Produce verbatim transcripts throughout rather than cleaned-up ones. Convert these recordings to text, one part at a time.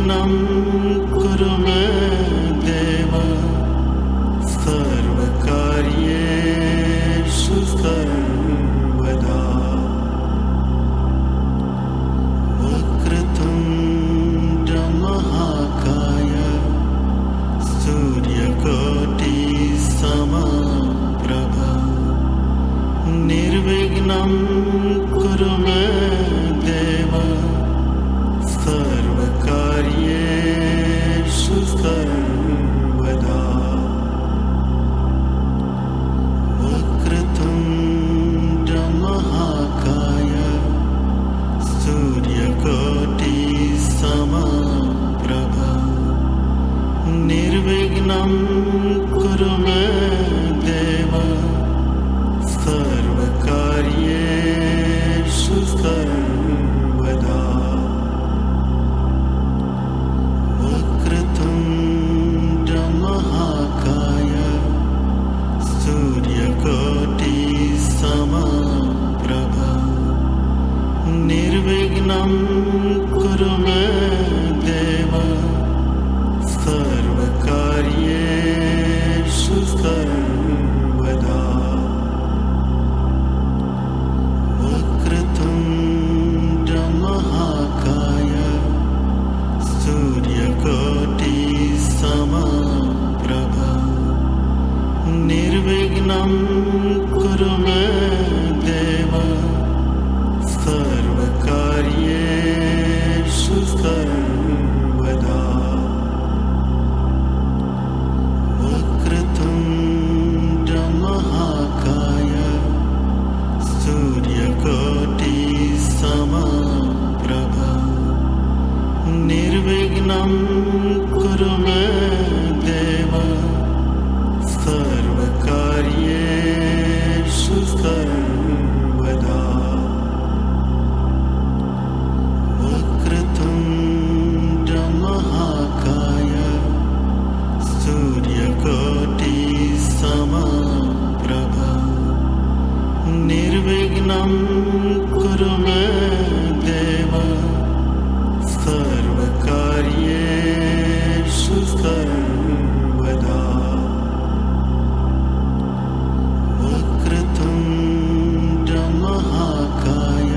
निर्विघ्नं कुरु मे देव सर्वकार्येषु सर्वदा। वक्रतुण्ड महाकाय सूर्यकोटिसमप्रभा निर्विघ्नं कुरु मे देव सर्वकार्येषु सर्वदा। वक्रतुण्ड महाकाय सूर्यकोटिसमप्रभा निर्विघ्नं कुरु मे देव सर्वकार्येषु सर्वदा। वक्रतुण्ड महाकाय सूर्यकोटिसमप्रभा निर्विघ्नं कुरु मे देव सर्वकार्येषु सर्वदा। वक्रतुण्ड महाकाय सूर्यकोटिसमप्रभा निर्विघ्नं कुरु मे देव सर्वकार्येषु सर्वदा। वक्रतुण्ड महाकाय सूर्यकोटिसमप्रभा निर्विघ्नं कुरु मे देव सर्वकार्येषु सर्वदा। वक्रतुण्ड महाकाय सूर्यकोटिसमप्रभा निर्विघ्नं कुरु मे देव सर्वकार्येषु सर्वदा। वक्रतुण्ड महाकाय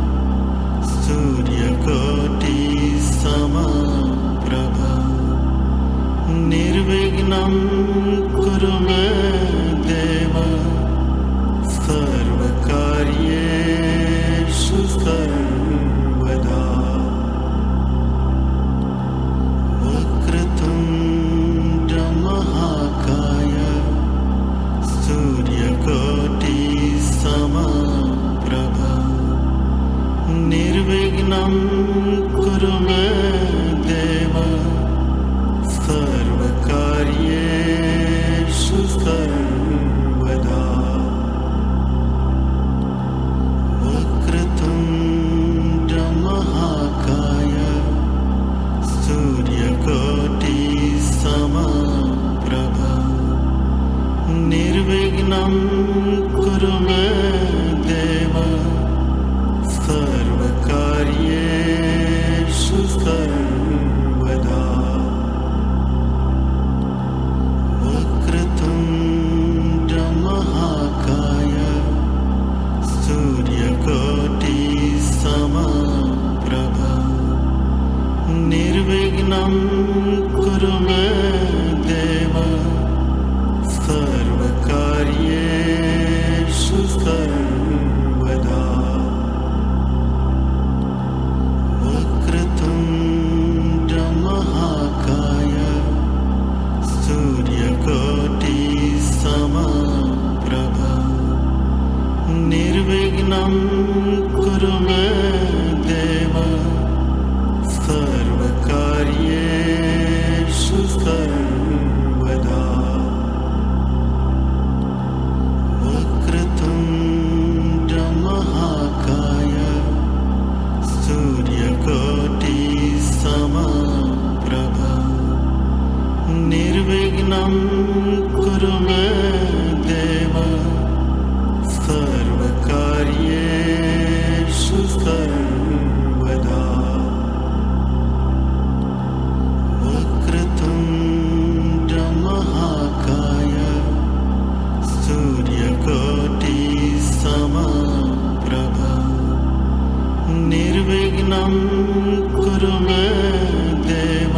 सूर्यकोटिसमप्रभा निर्विघ्नं कुरु मे देव सर्वकार्येषु सर्वदा। वक्रतुण्ड महाकाय सूर्यकोटिसमप्रभा निर्विघ्नं कुरु मे देव सर्वकार्येषु सर्वदा। वक्रतुण्ड महाकाय सूर्यकोटिसमप्रभा निर्विघ्नं कुरु मे देव सर्वकार्येषु सर्वदा। वक्रतुण्ड महाकाय सूर्यकोटिसमप्रभा निर्विघ्नं कुरु मे देव सर्वकार्येषु सर्वदा। वक्रतुण्ड महाकाय सूर्यकोटिसमप्रभा निर्विघ्नं कुरु मे देव सर्वकार्येषु सर्वदा। वक्रतुण्ड कुरु मे देव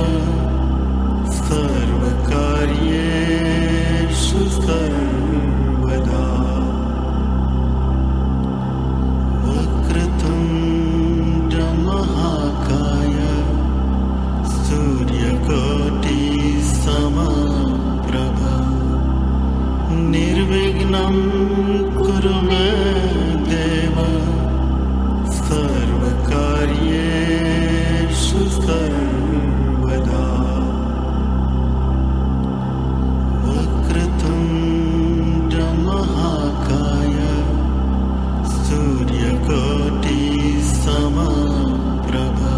सर्वकार्येषु सर्वदा वक्रतुण्ड महाकाय सूर्यकोटिसमप्रभा निर्विघ्नं कुरु मे देव सर्वकार्येषु सर्वदा वक्रतुण्ड महाकाय सूर्यकोटिसमप्रभा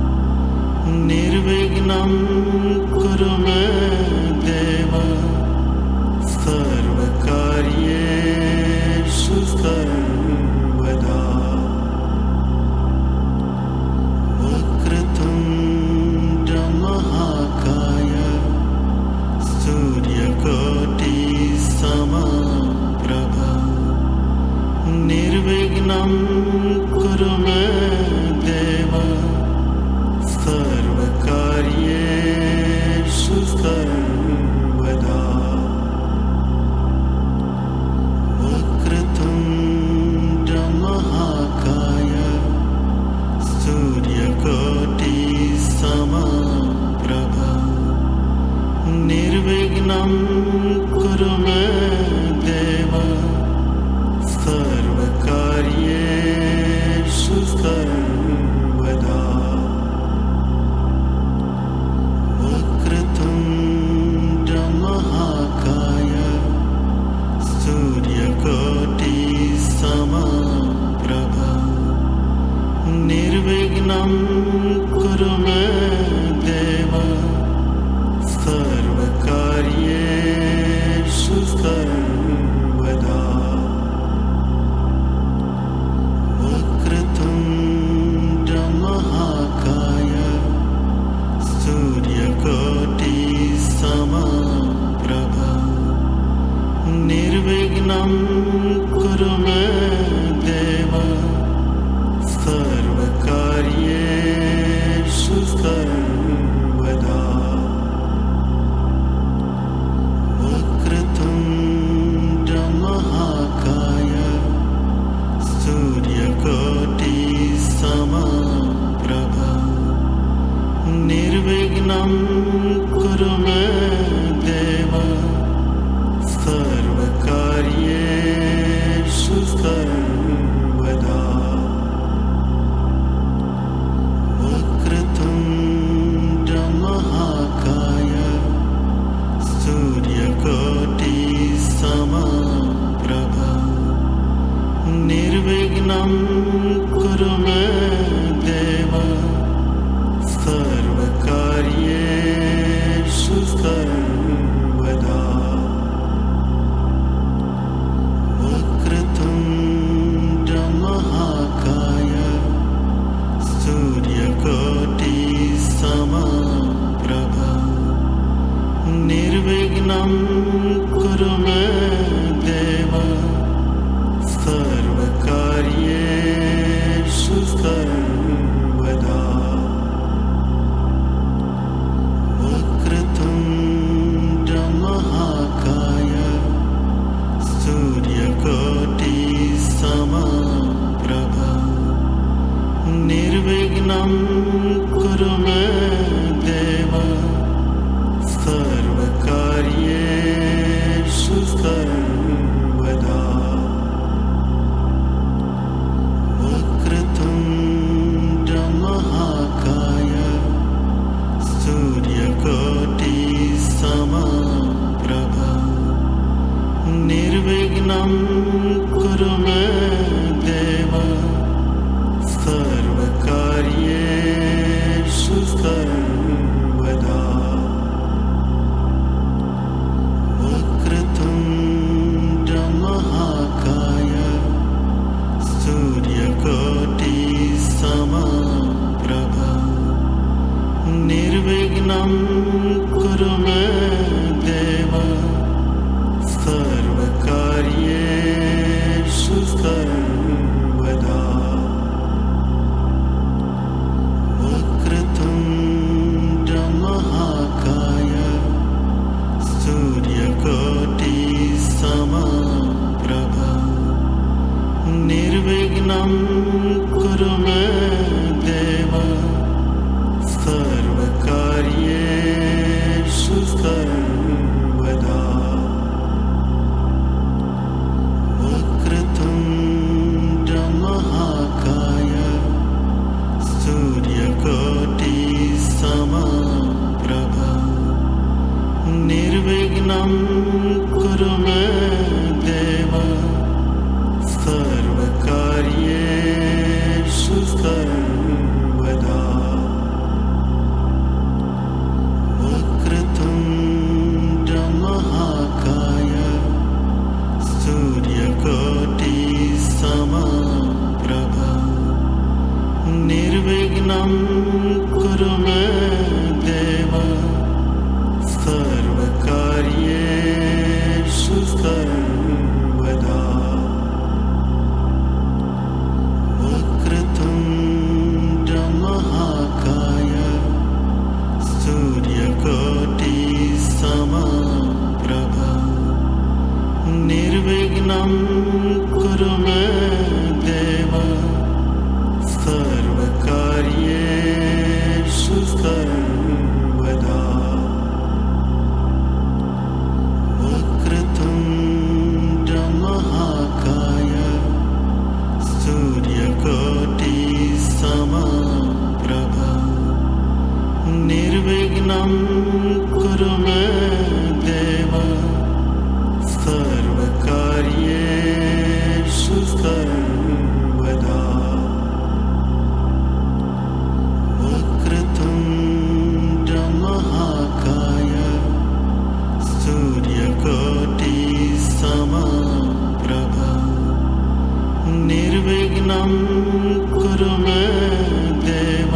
निर्विघ्नं कुरु मे देव सर्वकार्येषु सर्वदा वक्रतुण्ड महाकाय सूर्यकोटिसमप्रभा निर्विघ्नं कुरु मे देव सर्वकार्येषु सर्वदा वक्रतुण्ड महाकाय सूर्यकोटिसमप्रभा निर्विघ्नं कुरु मे देव सर्वकार्येषु सर्वदा वक्रतुण्ड महाकाय सूर्यकोटिसमप्रभा निर्विघ्नं कुरु मे देव सर्वकार्येषु सर्वदा वक्रतुण्ड महाकाय सूर्यकोटिसमप्रभा निर्विघ्नं कुरु मे देव सर्वकार्येषु सर्वदा वक्रतुण्ड महाकाय सूर्यकोटिसमप्रभा निर्विघ्नं कुरु मे देव सर्वकार्येषु सर्वदा वक्रतुण्ड महाकाय सूर्यकोटिसमप्रभा निर्विघ्नं कुरु मे देव सर्वकार्येषु सर्वदा वक्रतुण्ड महाकाय सूर्यकोटिसमप्रभा निर्विघ्नं कुरु मे देव सर्वकार्येषु सर्वदा वक्रतुण्ड महाकाय सूर्यकोटिसमप्रभा निर्विघ्नं कुरु मे देव सर्वकार्येषु सर्वदा वक्रतुण्ड महाकाय सूर्यकोटिसमप्रभा निर्विघ्नं कुरु मे देव सर्वकार्येषु सर्वदा वक्रतुण्ड महाकाय सूर्यकोटिसमप्रभा निर्विघ्नं कुरु मे देव सर्वकार्येषु सर्वदा कुरु मे देव सर्वकार्येषु सर्वदा वक्रतुण्ड महाकाय सूर्यकोटिसमप्रभा निर्विघ्नं कुरु मे देव सर्वकार्येषु सर्वदा वक्रतुण्ड महाकाय सूर्यकोटिसमप्रभा निर्विघ्नं कुरु मे देव सर्वकार्येषु सर्वदा वक्रतुण्ड महाकाय सूर्यकोटिसमप्रभा निर्विघ्नं कुरु मे देव सर्वकार्येषु सर्वदा वक्रतुण्ड महाकाय सूर्यकोटिसमप्रभा निर्विघ्नं कुरु मे देव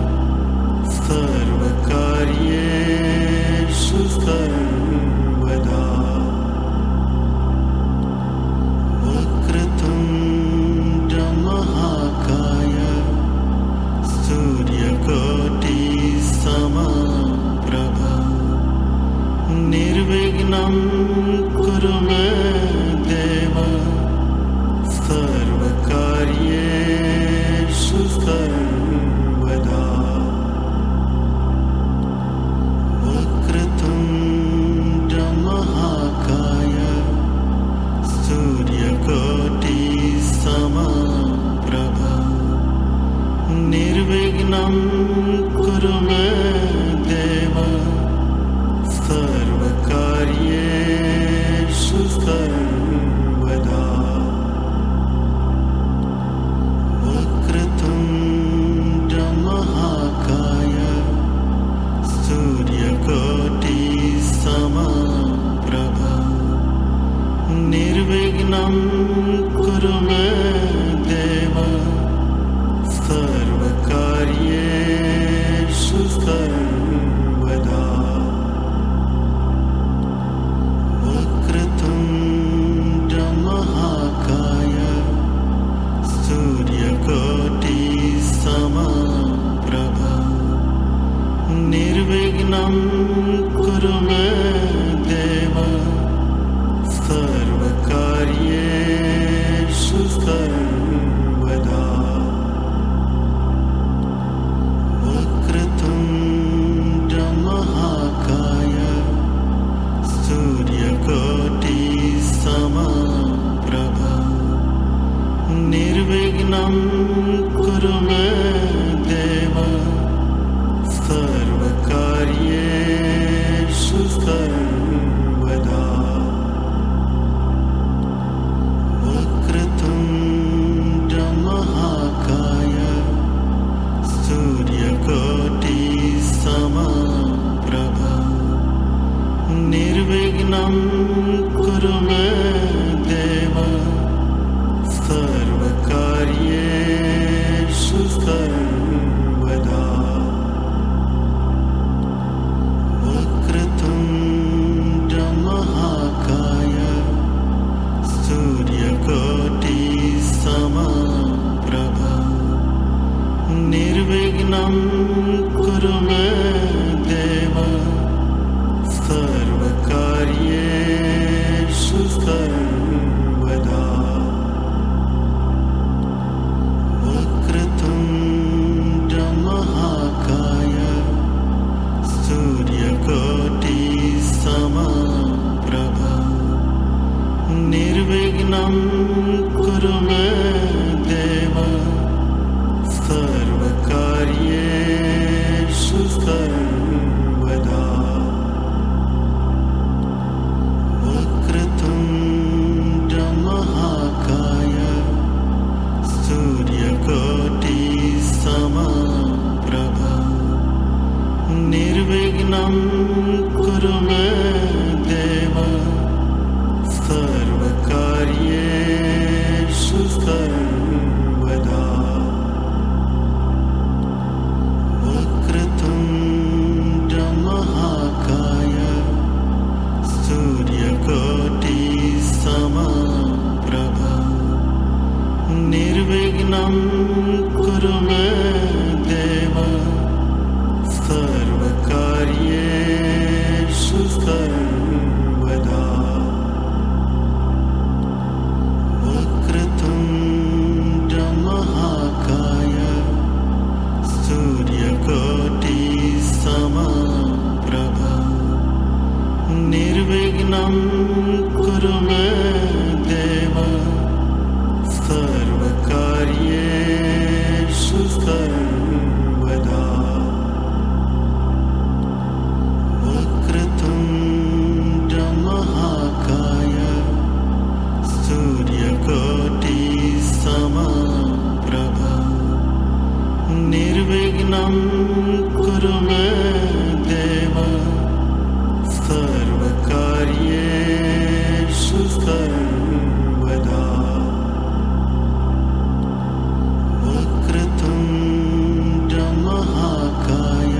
सर्वकार्येषु सर्वदा वक्रतुण्ड महाकाय सूर्यकोटिसमप्रभा निर्विघ्नं कुरु मे देव सर्वकार्येषु सर्वदा वक्रतुण्ड महाकाय सूर्यकोटिसमप्रभा निर्विघ्नं कुरु मे देव सर्वकार्येषु सर्वदा वक्रतुण्ड महाकाय सूर्यकोटिसमप्रभा निर्विघ्नं कुरु मे देव सर्वकार्येषु सर्वदा वक्रतुण्ड महाकाय सूर्यकोटिसमप्रभा निर्विघ्नं कुरु मे देव सर्वकार्येषु सर्वदा वक्रतुण्ड महाकाय सूर्यकोटिसमप्रभा निर्विघ्नं कुरु मे देव सर्वकार्येषु सर्वदा वक्रतुण्ड महाकाय सूर्यकोटिसमप्रभा निर्विघ्नं कुरु मे देव सर्वकार्येषु सर्वदा वक्रतुण्ड महाकाय सूर्यकोटिसमप्रभा निर्विघ्नं कुरु मे देव सर्वकार्येषु सर्वदा वक्रतुण्ड महाकाय सूर्यकोटिसमप्रभा निर्विघ्नं कुरु मे देव सर्वकार्येषु सर्वदा निर्विघ्नं कुरु मे देव सर्वकार्येषु सर्वदा। वक्रतुण्ड महाकाय सूर्यकोटिसमप्रभा निर्विघ्नं कुरु मे देव सर्वकार्येषु सर्वदा। वक्रतुण्ड महाकाय सूर्यकोटिसमप्रभा निर्विघ्नं कुरु मे देव सर्वकार्येषु सर्वदा। वक्रतुण्ड महाकाय सूर्यकोटिसमप्रभा निर्विघ्नं कुरु मे देव सर्वकार्येषु सर्वदा। वक्रतुण्ड महाकाय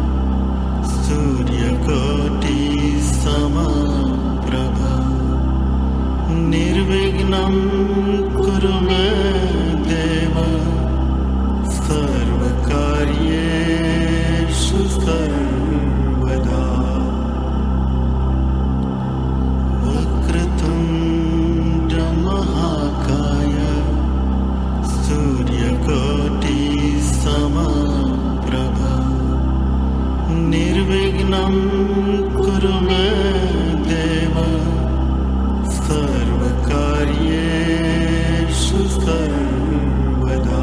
सूर्यकोटिसमप्रभा निर्विघ्नं कुरु मे देव सर्वकार्येषु सर्वदा। वक्रतुण्ड महाकाय सूर्यकोटिसमप्रभा निर्विघ्नं कुरु मे देव सर्वकार्येषु सर्वदा।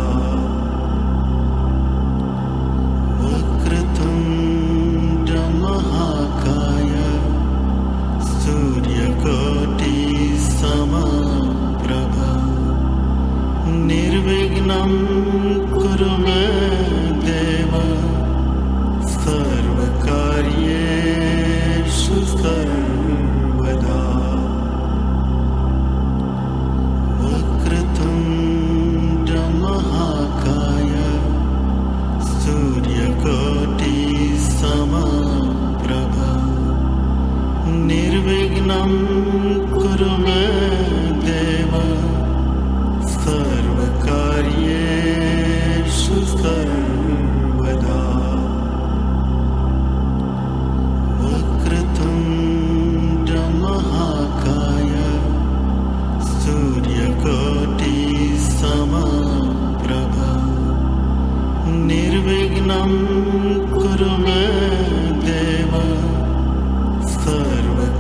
वक्रतुण्ड महाकाय सूर्यकोटिसमप्रभा निर्विघ्नं कुरु मे देव सर्वकार्येषु सर्वदा। वक्रतुण्ड महाकाय सूर्यकोटिसमप्रभा निर्विघ्नं कुरु मे देव सर्वकार्येषु सर्वदा। वक्रतुण्ड महाकाय सूर्यकोटिसमप्रभा निर्विघ्नं कुरु मे देव सर्व